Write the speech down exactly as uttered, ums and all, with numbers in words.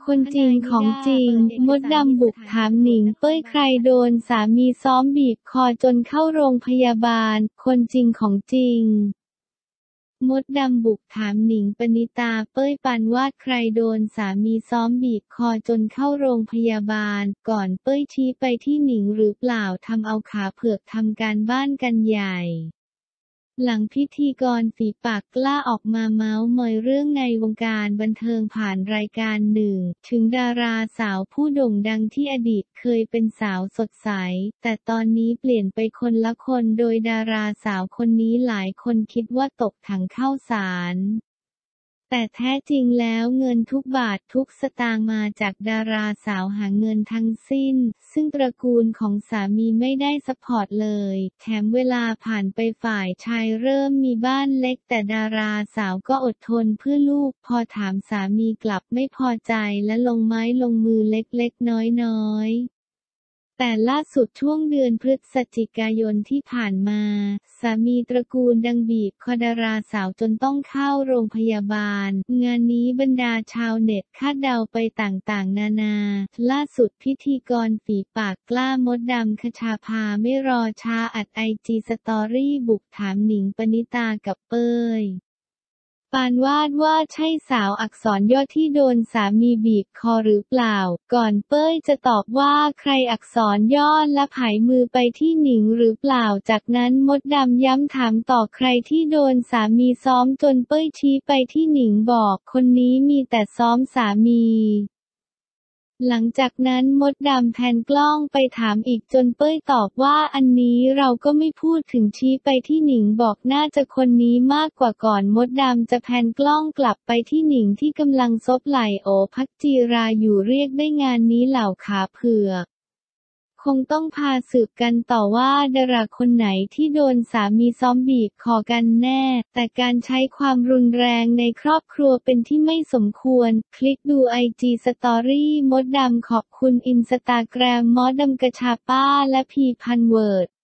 คนจริงของจริง มดดำบุกถามหนิงเป้ยใครโดนสามีซ้อมบีบคอจนเข้าโรงพยาบาล คนจริงของจริง มดดำบุกถามหนิงปณิตาเป้ยปานวาดใครโดนสามีซ้อมบีบคอจนเข้าโรงพยาบาล ก่อนเป้ยชี้ไปที่หนิงหรือเปล่าทำเอาขาเผือกทำการบ้านกันใหญ่ หลังพิธีกรฝีปากกล้าออกมาเมาท์มอยเรื่องในวงการบันเทิงผ่านรายการหนึ่ง ถึงดาราสาวผู้โด่งดังที่อดีตเคยเป็นสาวสดใส แต่ตอนนี้เปลี่ยนไปคนละคนโดยดาราสาวคนนี้หลายคนคิดว่าตกถังข้าวสาร แต่แท้จริงแล้วเงินทุกบาททุกสตางค์มาจากดาราสาวหาเงินทั้งสิ้น ซึ่งตระกูลของสามีไม่ได้ซัพพอร์ตเลย แถมเวลาผ่านไปฝ่ายชายเริ่มมีบ้านเล็กแต่ดาราสาวก็อดทนเพื่อลูก พอถามสามีกลับไม่พอใจและลงไม้ลงมือเล็กๆน้อยๆ แต่ล่าสุดช่วงเดือนพฤศจิกายนที่ผ่านมา สามีตระกูลดังบีบคอดาราสาวจนต้องเข้าโรงพยาบาล งานนี้บรรดาชาวเน็ตคาดเดาไปต่างๆนานา ล่าสุดพิธีกรฝีปากกล้ามดดำคชาภาไม่รอช้าอัดไอจีสตอรี่บุกถามหนิงปณิตากับเป้ยปานวาดว่าใช่สาวอักษรย่อที่โดนสามีบีบคอหรือเปล่า ก่อนเป้ยจะตอบว่าใครอักษรย่อและผายมือไปที่หนิงหรือเปล่าจากนั้นมดดำย้ำถามต่อใครที่โดนสามีซ้อมจนเป้ยชี้ไปที่หนิงบอกคนนี้มีแต่ซ้อมสามีหลังจากนั้นมดดำแพนกล้องไปถามอีกจนเป้ยตอบว่าอันนี้เราก็ไม่พูดถึงชี้ไปที่หนิงบอกน่าจะคนนี้มากกว่าก่อนมดดำจะแพนกล้องกลับไปที่หนิงที่กำลังซบไหล่โอภักจีราอยู่เรียกได้งานนี้เหล่าขาเผือกคงต้องพาสืบกันต่อว่าดาราคนไหนที่โดนสามีซ้อมบีบคอกันแน่แต่การใช้ความรุนแรงในครอบครัวเป็นที่ไม่สมควรคลิกดูไอจีสตอรี่มดดำขอบคุณอินสตาแกรมมดดำกระชาป้าและพีพันเวิร์ด